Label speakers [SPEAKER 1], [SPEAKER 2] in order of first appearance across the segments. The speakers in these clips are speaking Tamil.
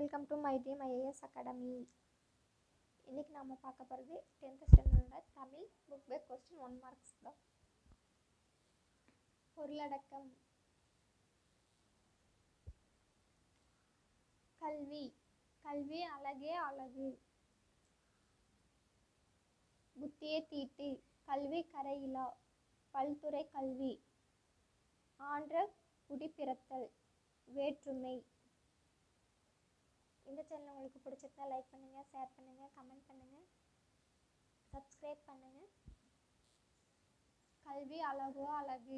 [SPEAKER 1] Welcome to my dream IAS academy. இன்றைக்கி நாம் பார்க்க போகிறது 10th ஸ்டாண்டர்டோட Tamil book back question 1 marks தான். பொருளடக்கம். கல்வி. கல்வி அழகே அழகு. புத்தியே தீட்டு. கல்வி கரையிலா. பல்துறை கல்வி. ஆன்ற குடிப்பிறத்தல். வேற்றுமை. இந்த சேனல் உங்களுக்கு பிடிச்சிருந்தா லைக் பண்ணுங்கள், ஷேர் பண்ணுங்கள், கமெண்ட் பண்ணுங்கள், சப்ஸ்கிரைப் பண்ணுங்கள். கல்வி அழகோ அழகு.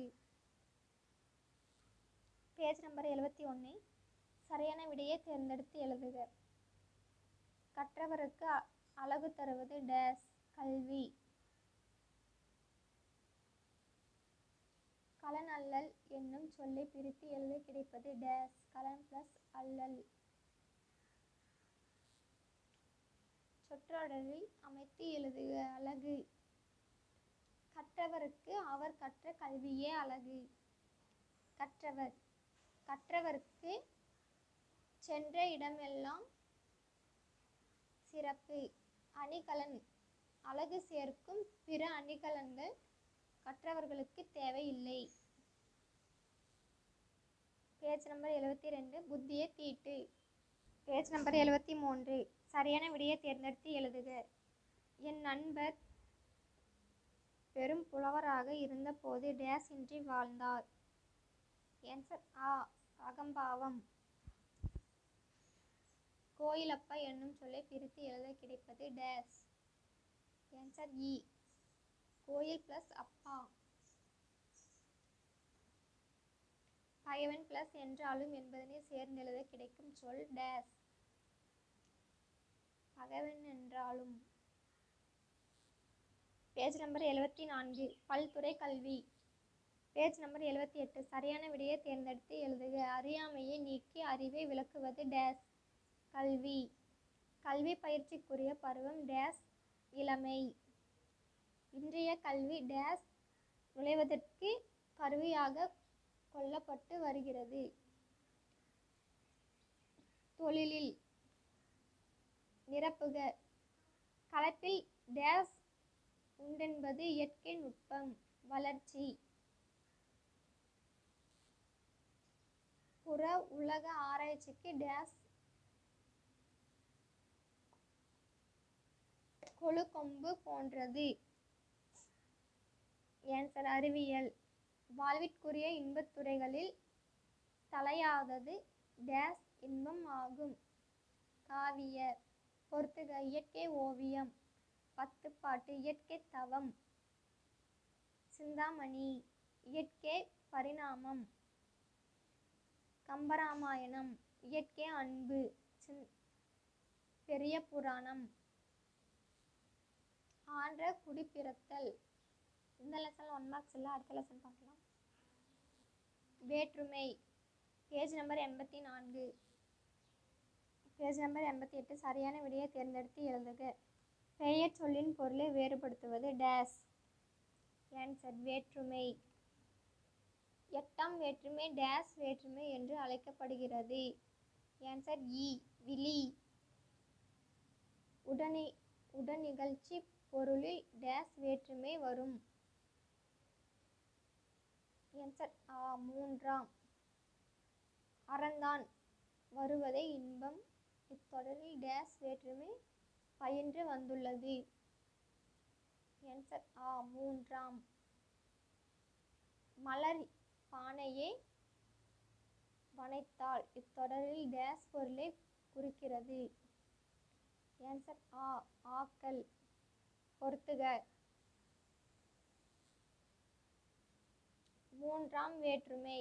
[SPEAKER 1] Page number 71. சரியான விடையை தேர்ந்தெடுத்து எழுதுக. கற்றவருக்கு அழகு தருவது டேஸ். கல்வி. கலன் அல்லல் என்னும் சொல்லை பிரித்து எழுத கிடைப்பது டேஸ். கலன் பிளஸ் அல்லல். சொற்றொடரில் அமைத்து எழுதுக. அழகு. கற்றவருக்கு அவர் கற்ற கல்வியே அழகு. கற்றவர். கற்றவருக்கு சென்ற இடமெல்லாம் சிறப்பு. அணிகலன். அழகு சேர்க்கும் பிற அணிகலன்கள் கற்றவர்களுக்கு தேவையில்லை. Page number 72. புத்தியே தீட்டு. Page number 73. சரியான விடையை தேர்ந்தெடுத்து எழுதுக. என் நண்பர் பெரும் புலவராக இருந்தபோது டேஸ் இன்றி வாழ்ந்தார். ஆன்சர் ஆ. அகம்பாவம். கோயிலப்பா என்னும் சொல்லை பிரித்து எழுத கிடைப்பது டேஸ். ஆன்சர் இ. கோயில் பிளஸ் அப்பா. பகைவன் பிளஸ் என்றாலும் என்பதனை சேர்ந்தெழுத கிடைக்கும் சொல் டேஸ். பகைவன் என்றாலும். Page number 74. பல்துறை கல்வி. Page number 78. சரியான விடையை தேர்ந்தெடுத்து எழுதுக. அறியாமையை நீக்கி அறிவை விளக்குவது டேஸ். கல்வி. கல்வி பயிற்சிக்குரிய பருவம் டேஸ். இளமை. இன்றைய கல்வி டேஸ் நுழைவதற்கு கருவியாக கொள்ளப்பட்டு வருகிறது. தொழிலில். நிரப்புக. களத்தில் டேஸ் உண்டென்பது இயற்கை நுட்பம். வளர்ச்சி. புற உலக ஆராய்ச்சிக்கு டேஸ் கொழுகொம்பு போன்றது. ஆன்சர் அறிவியல். வாழ்விற்குரிய இன்பத்துறைகளில் தலையாதது டேஸ் இன்பம் ஆகும். காவிய. பொறுத்துக. இயற்கை ஓவியம். பத்துப்பாட்டு. இயற்கை தவம். சிந்தாமணி. இயற்கை பரிணாமம். கம்பராமாயணம். இயற்கை அன்பு. பெரிய புராணம். ஆன்ற குடிப்பிறத்தல். இந்த லெசன் 1 மார்க்ஸ் இல்லை, அடுத்த லெசன் பார்க்கலாம். வேற்றுமை. Page number 84. Page number 88. சரியான விடையை தேர்ந்தெடுத்து எழுதுக. பெயர் சொல்லின் பொருளை வேறுபடுத்துவது டேஸ். ஆன்சர் வேற்றுமை. 8ஆம் வேற்றுமை டேஸ் வேற்றுமை என்று அழைக்கப்படுகிறது. ஆன்சர் இ. விழி. உடனிகழ்ச்சி பொருளில் டேஸ் வேற்றுமை வரும். ஆன்சர் ஆ. 3ஆம். அறந்தான் வருவதை இன்பம். இத்தொடரில் டேஸ் வேற்றுமை பயின்று வந்துள்ளது. ஆன்சர் ஆ. 3ஆம். மலர் பானையை வனைத்தாள். இத்தொடரில் டேஸ் பொருளை குறிக்கிறது. ஆன்சர் ஆ. ஆக்கல். பொறுத்துக. 3ஆம் வேற்றுமை.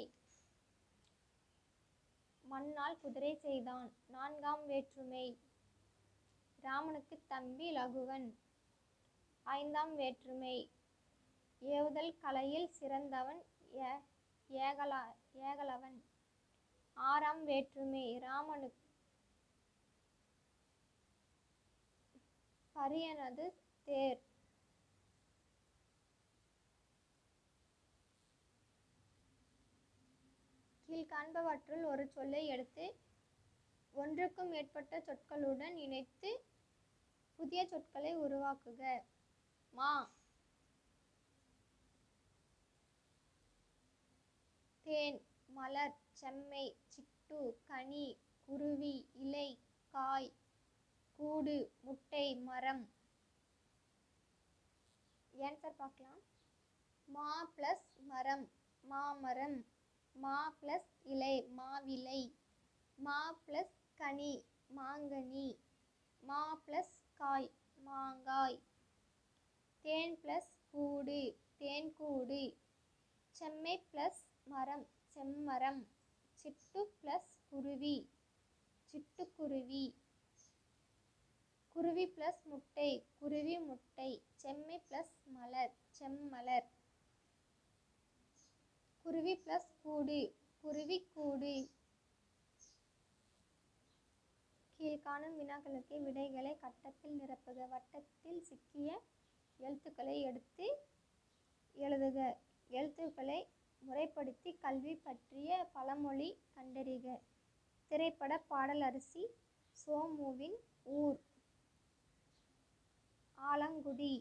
[SPEAKER 1] மண்ணால் குதிரை செய்தான். 4ஆம் வேற்றுமை. ராமனுக்கு தம்பி லகுவன். 5ஆம் வேற்றுமை. ஏவுதல் கலையில் சிறந்தவன் ஏகலவன். 6ஆம் வேற்றுமை. ராமனுக்கு பரியனது தேர். கீழ்காண்பவற்றுள் ஒரு சொல்லை எடுத்து ஒன்றுக்கும் மேற்பட்ட சொற்களுடன் இணைத்து புதிய சொற்களை உருவாக்குக. மா, தேன், மலர், செம்மை, சிட்டு, கனி, குருவி, இலை, காய், கூடு, முட்டை, மரம். ஆன்சர் பார்க்கலாம். மா ப்ளஸ் மரம் மாமரம், மா ப்ளஸ் இலை மாவிலை, மா ப்ளஸ் கனி மாங்கனி, மா ப்ளஸ் காய் மாங்காய், தேன் ப்ளஸ் கூடு தேன்கூடு, செம்மை ப்ளஸ் மரம் செம்மரம், சிட்டு ப்ளஸ் குருவி சிட்டுக்குருவி, குருவி ப்ளஸ் முட்டை குருவி முட்டை, செம்மை ப்ளஸ் மலர் செம்மலர், குருவி ப்ளஸ் கூடு குருவிக்கூடு. கீழ்காணும் வினாக்களுக்கு விடைகளை கட்டத்தில் நிரப்புக. வட்டத்தில் சிக்கிய எழுத்துக்களை எடுத்து எழுதுக. எழுத்துக்களை முறைப்படுத்தி கல்வி பற்றிய பழமொழி கண்டறிக. திரைப்பட பாடல் அரிசி சோமுவின் ஊர் ஆலங்குடி.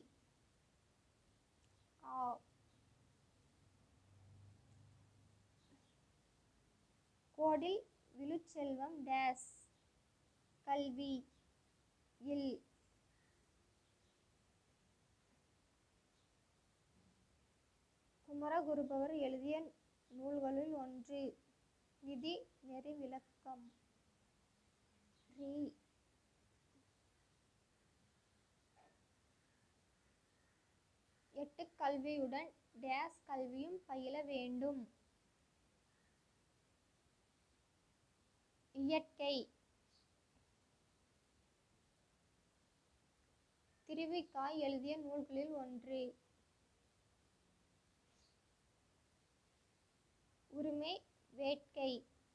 [SPEAKER 1] கோடில் விழுச்செல்வம் டேஸ் கல்வி இல். குமரகுருபரர் எழுதிய நூல்களுள் ஒன்று. விதி நெறி விளக்கம் ரி. எட்டு கல்வியுடன் டேஸ் கல்வியும் பயில வேண்டும். இயற்கை. திருவிக்கா எழுதிய நூல்களில் ஒன்று. உரிமை வேட்கை.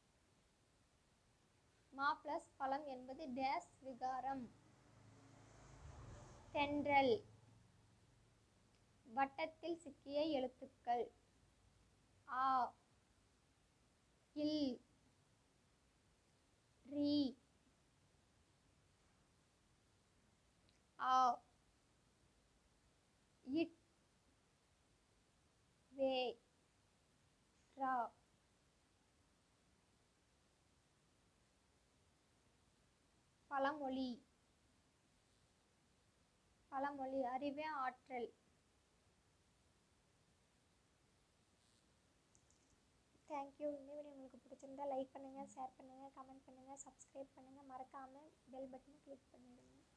[SPEAKER 1] மா பிளஸ் பழம் என்பது டேஸ் விகாரம். தென்றல். வட்டத்தில் சிக்கிய எழுத்துக்கள் ஆ இல் ரி ஆ இட் வே ரா. பழமொழி. பழமொழி அறிவே ஆற்றல். தேங்க்யூ. இந்த வீடியோ உங்களுக்கு பிடிச்சிருந்தா லைக் பண்ணுங்கள், ஷேர் பண்ணுங்கள், கமெண்ட் பண்ணுங்கள், சப்ஸ்கிரைப் பண்ணுங்கள். மறக்காமல் பெல் பட்டனை கிளிக் பண்ணிடுங்க.